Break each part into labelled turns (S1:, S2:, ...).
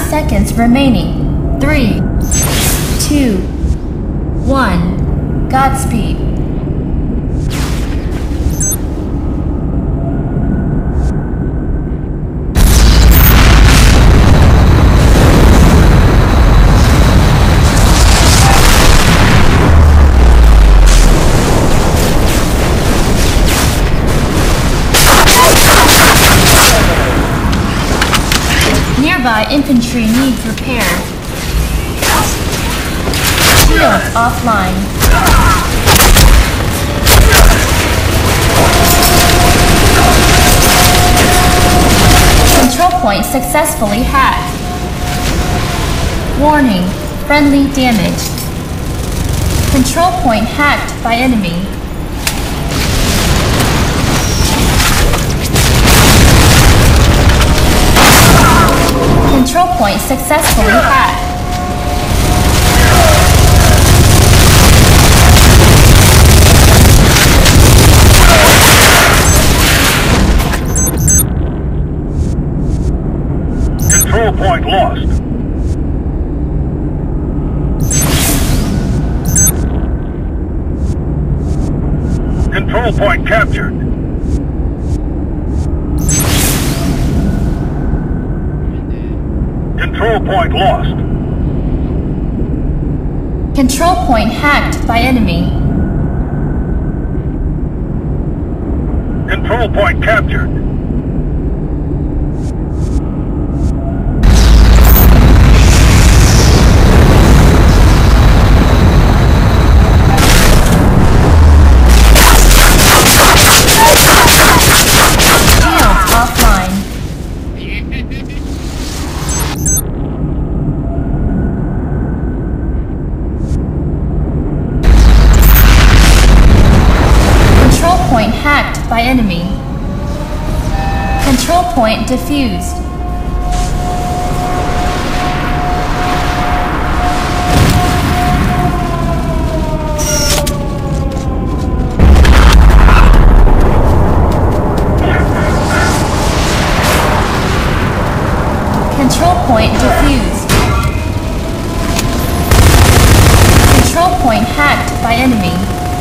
S1: seconds remaining. 3, 2, 1. Godspeed. Nearby infantry needs repair. Shields offline. Control point successfully hacked. Warning, friendly damage. Control point hacked by enemy. Control point successfully hacked.
S2: Control point lost. Control point captured. Control point lost.
S1: Control point hacked by enemy.
S2: Control point captured.
S1: Shields offline. Control point hacked by enemy. Control point defused. Control point defused. Control point hacked by enemy.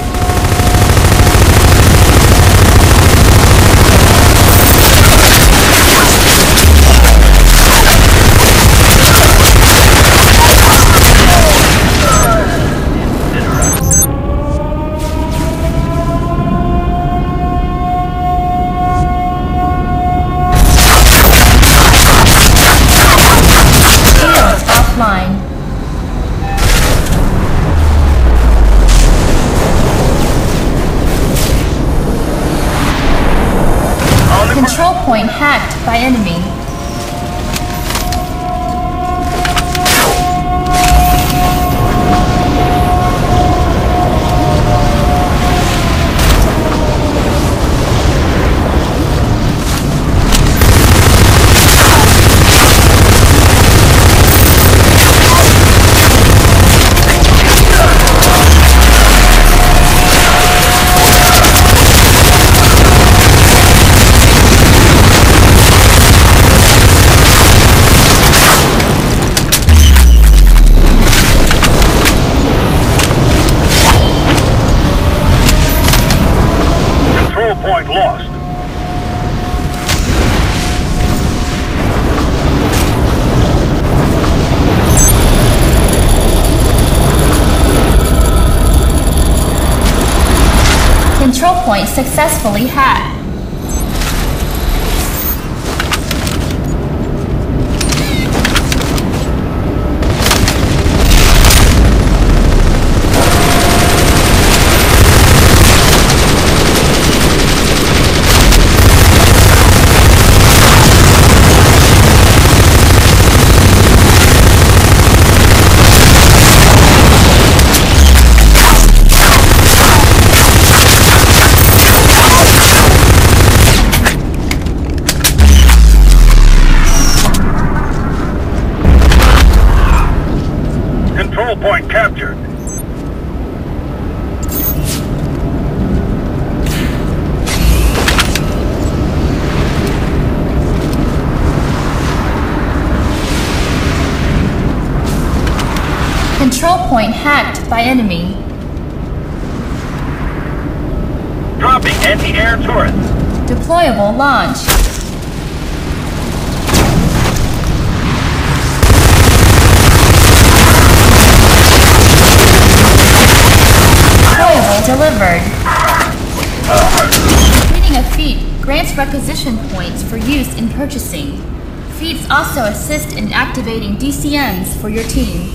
S1: Offline. Control point hacked by enemy.
S2: Point lost.
S1: Control point successfully hacked.
S2: Control point captured.
S1: Control point hacked by enemy.
S2: Dropping anti-air turrets.
S1: Deployable launch. Deployable delivered. Completing a feat grants requisition points for use in purchasing. Feats also assist in activating DCMs for your team.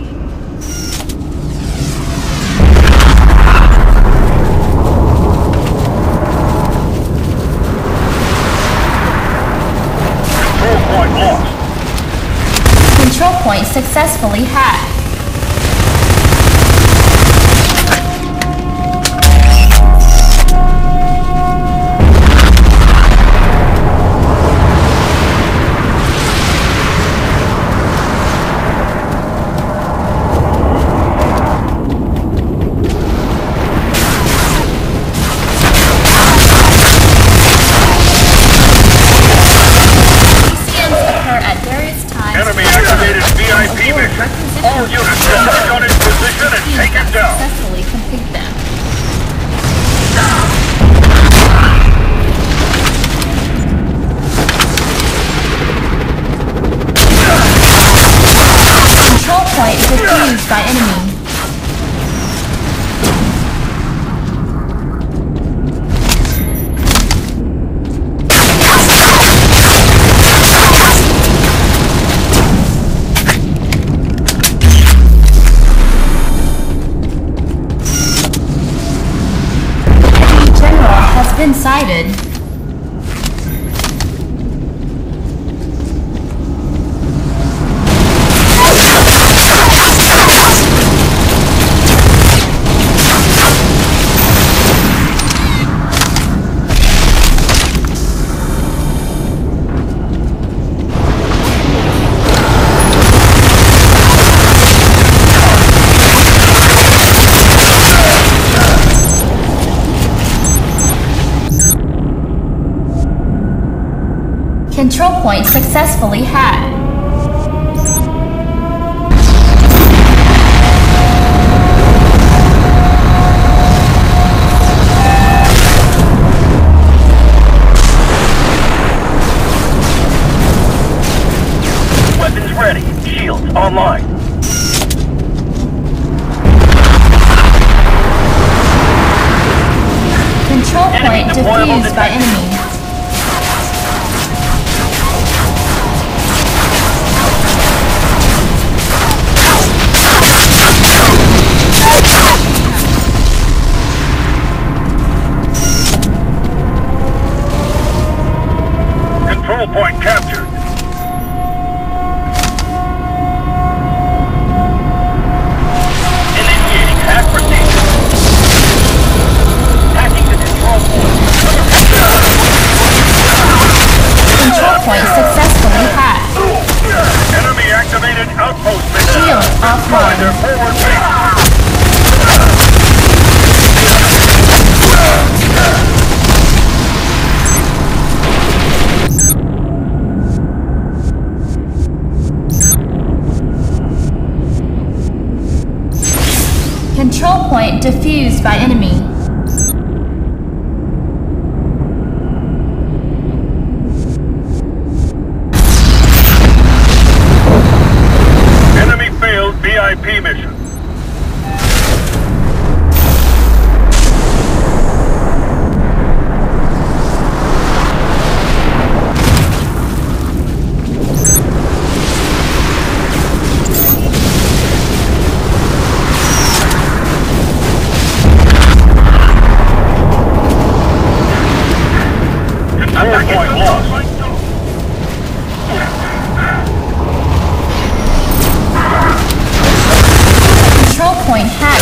S2: Control point lost.
S1: Control point successfully hacked.
S2: Enemy activated VIP mission. All units remain on its position and take it down.
S1: Successfully complete them. Control point defused by enemy. Has been sighted. Control point successfully hacked.
S2: Weapons ready. Shields online.
S1: Control point defused by enemy.
S2: Control point captured. Initiating hack procedure. Hacking the control point.
S1: Control point successfully hacked.
S2: Enemy activated outpost mission.
S1: Shield offline.
S2: Their forward base.
S1: Control point defused by enemy.
S2: Enemy failed VIP mission. Control point lost.
S1: Control point hacked